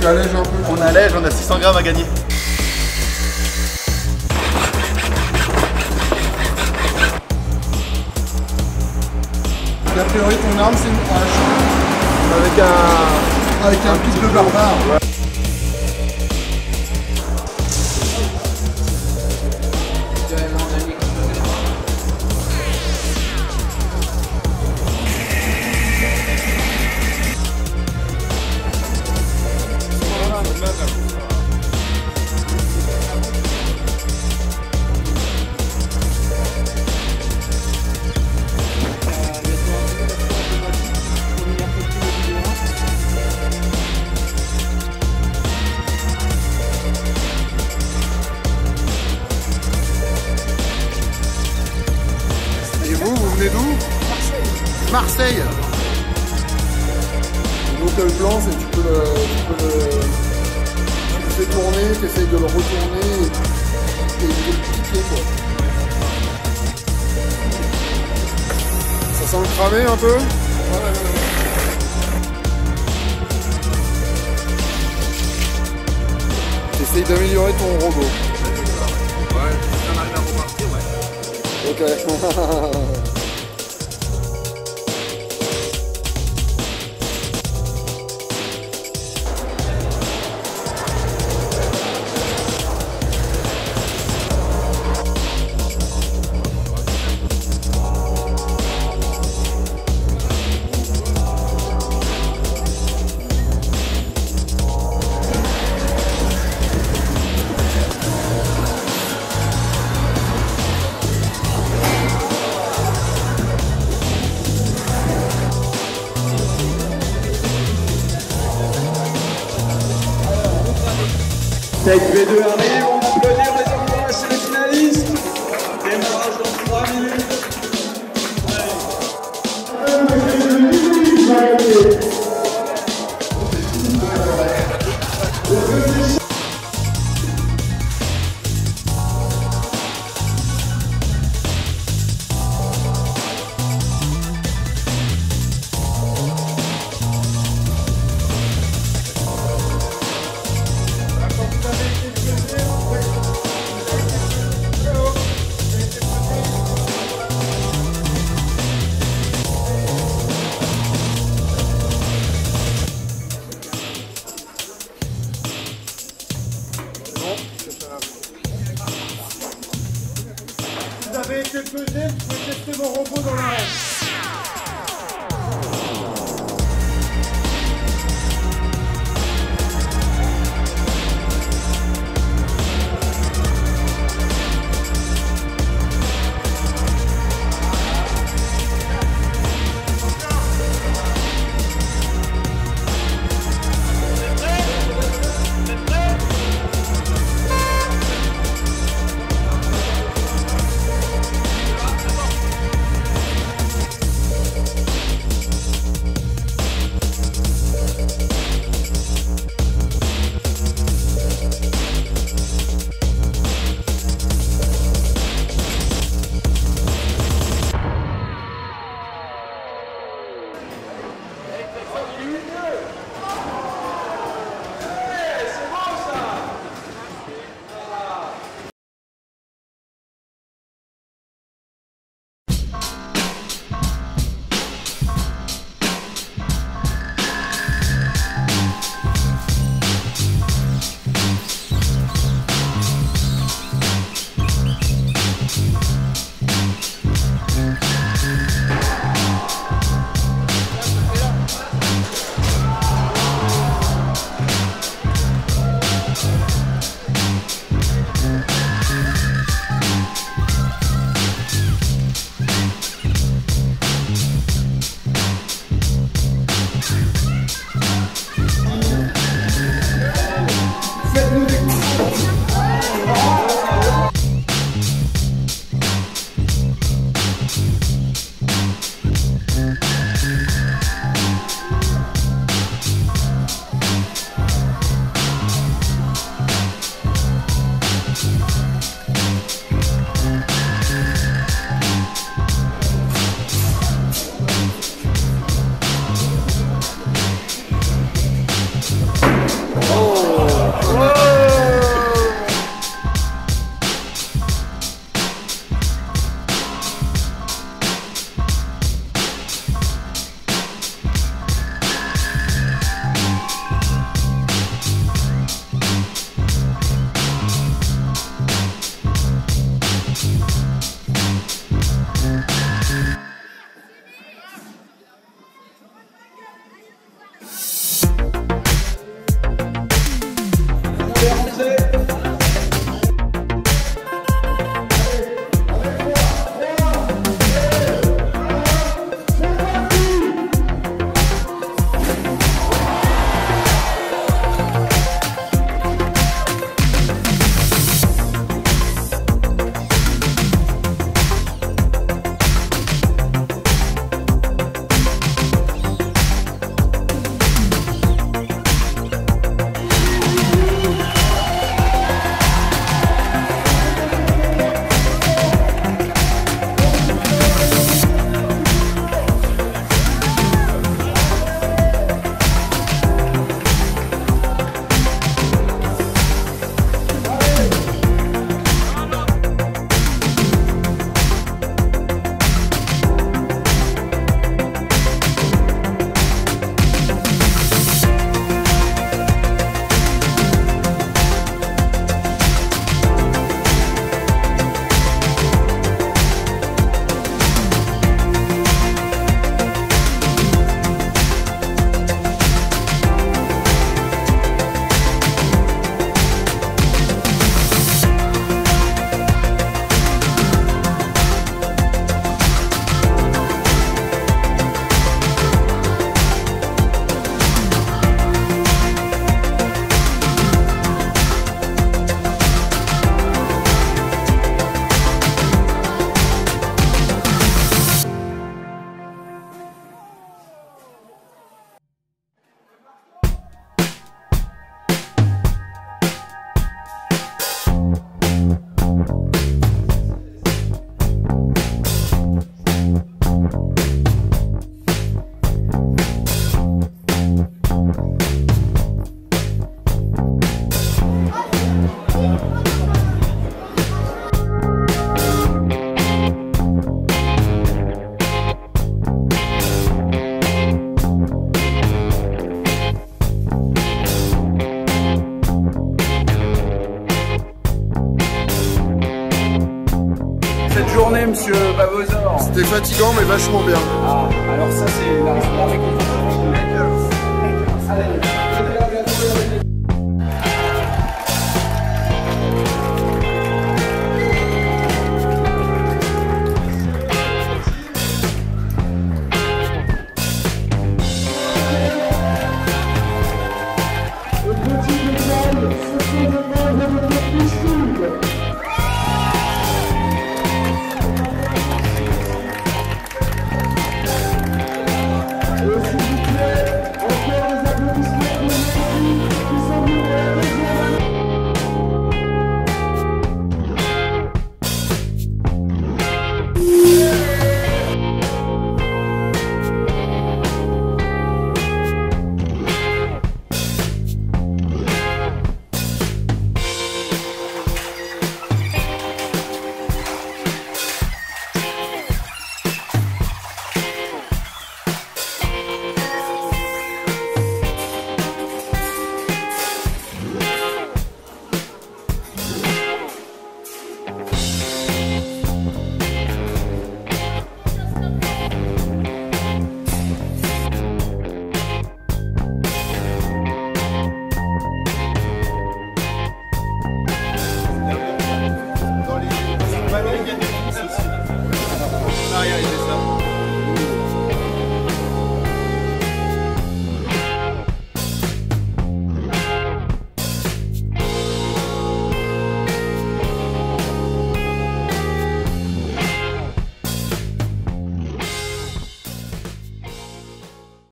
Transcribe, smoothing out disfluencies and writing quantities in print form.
allèges un peu. On allège, on a 600 grammes à gagner. A priori, ton arme, c'est une hache. Avec un pic de barbare. Ouais. Vous venez d'où? Marseille. Marseille. Donc le plan, c'est que tu le fais tourner, tu essayes de le retourner et de le piquer quoi. Ça sent le cramer un peu? Tu essayes d'améliorer ton robot. Ouais, ça m'arrive à repartir, ouais. Ok. Tech V2 arrive, on applaudit, on les encourage chez les finalistes. Démarrage dans 3 minutes. Vous avez été pesé, vous pouvez tester vos robots dans l'arène. journée, monsieur Babozor? C'était fatigant mais vachement bien. Ah, alors ça c'est la récompense. Allez.